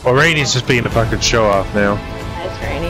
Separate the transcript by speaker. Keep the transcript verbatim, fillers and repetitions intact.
Speaker 1: Well, Rainy's just being a fucking show off now.
Speaker 2: Nice, Rainy.